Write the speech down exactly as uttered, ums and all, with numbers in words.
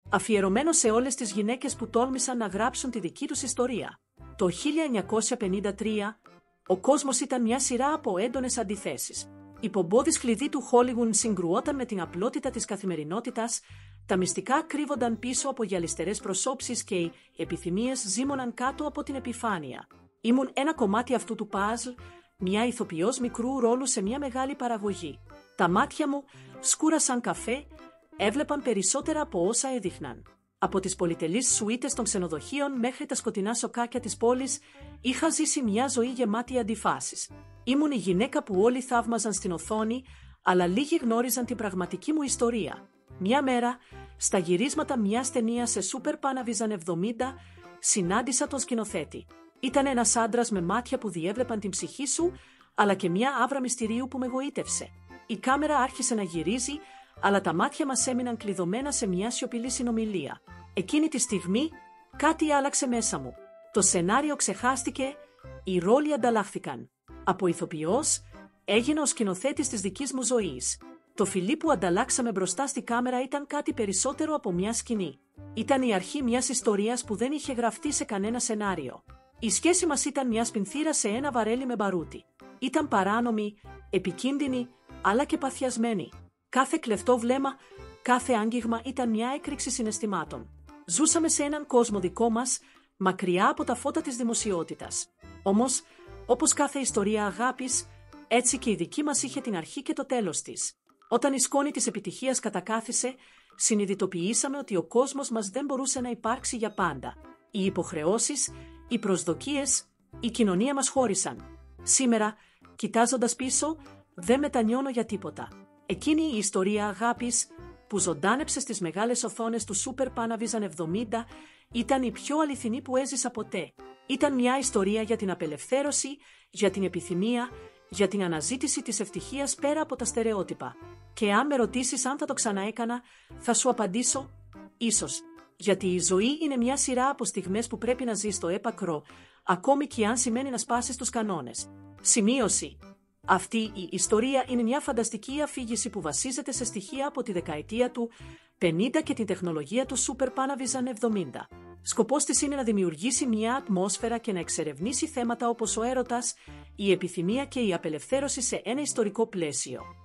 αφιερωμένο σε όλες τις γυναίκες που τόλμησαν να γράψουν τη δική τους ιστορία. Το χίλια εννιακόσια πενήντα τρία, ο κόσμος ήταν μια σειρά από έντονες αντιθέσεις. Η πομπόδης κλειδί του Χόλιγουντ συγκρουόταν με την απλότητα της καθημερινότητας, τα μυστικά κρύβονταν πίσω από γυαλιστερές προσώψεις και οι επιθυμίες ζήμωναν κάτω από την επιφάνεια. Ήμουν ένα κομμάτι αυτού του παζλ, μια ηθοποιός μικρού ρόλου σε μια μεγάλη παραγωγή. Τα μάτια μου, σκούρα σαν καφέ, έβλεπαν περισσότερα από όσα έδειχναν. Από τις πολυτελείς σουίτες των ξενοδοχείων μέχρι τα σκοτεινά σοκάκια της πόλης, είχα ζήσει μια ζωή γεμάτη αντιφάσεις. Ήμουν η γυναίκα που όλοι θαύμαζαν στην οθόνη, αλλά λίγοι γνώριζαν την πραγματική μου ιστορία. Μια μέρα, στα γυρίσματα μιας ταινίας σε Super Panavision εβδομήντα, συνάντησα τον σκηνοθέτη. Ήταν ένας άντρας με μάτια που διέβλεπαν την ψυχή σου, αλλά και μια άβρα μυστηρίου που με γοήτευσε. Η κάμερα άρχισε να γυρίζει, αλλά τα μάτια μας έμειναν κλειδωμένα σε μια σιωπηλή συνομιλία. Εκείνη τη στιγμή, κάτι άλλαξε μέσα μου. Το σενάριο ξεχάστηκε, οι ρόλοι ανταλλάχθηκαν. Από ηθοποιός, έγινα ο σκηνοθέτης της δικής μου ζωής. Το φιλί που ανταλλάξαμε μπροστά στη κάμερα ήταν κάτι περισσότερο από μια σκηνή. Ήταν η αρχή μιας ιστορίας που δεν είχε γραφτεί σε κανένα σενάριο. Η σχέση μας ήταν μια σπινθήρα σε ένα βαρέλι με μπαρούτι. Ήταν παράνομη, επικίνδυνη, αλλά και παθιασμένη. Κάθε κλεφτό βλέμμα, κάθε άγγιγμα ήταν μια έκρηξη συναισθημάτων. Ζούσαμε σε έναν κόσμο δικό μας, μακριά από τα φώτα της δημοσιότητας. Όμως, όπως κάθε ιστορία αγάπης, έτσι και η δική μας είχε την αρχή και το τέλος της. Όταν η σκόνη της επιτυχίας κατακάθισε, συνειδητοποιήσαμε ότι ο κόσμος μας δεν μπορούσε να υπάρξει για πάντα. Οι υποχρεώσεις, οι προσδοκίες, η κοινωνία μας χώρισαν. Σήμερα, κοιτάζοντας πίσω, δεν μετανιώνω για τίποτα. Εκείνη η ιστορία αγάπης που ζωντάνεψε στις μεγάλες οθόνες του Super Panavision εβδομήντα ήταν η πιο αληθινή που έζησα ποτέ. Ήταν μια ιστορία για την απελευθέρωση, για την επιθυμία, για την αναζήτηση της ευτυχίας πέρα από τα στερεότυπα. Και αν με ρωτήσεις αν θα το ξαναέκανα, θα σου απαντήσω ίσως. Γιατί η ζωή είναι μια σειρά από στιγμές που πρέπει να ζεις στο έπακρο, ακόμη και αν σημαίνει να σπάσεις τους κανόνες. Σημείωση. Αυτή η ιστορία είναι μια φανταστική αφήγηση που βασίζεται σε στοιχεία από τη δεκαετία του πενήντα και την τεχνολογία του Super Panavision εβδομήντα. Σκοπός της είναι να δημιουργήσει μια ατμόσφαιρα και να εξερευνήσει θέματα όπως ο έρωτας, η επιθυμία και η απελευθέρωση σε ένα ιστορικό πλαίσιο.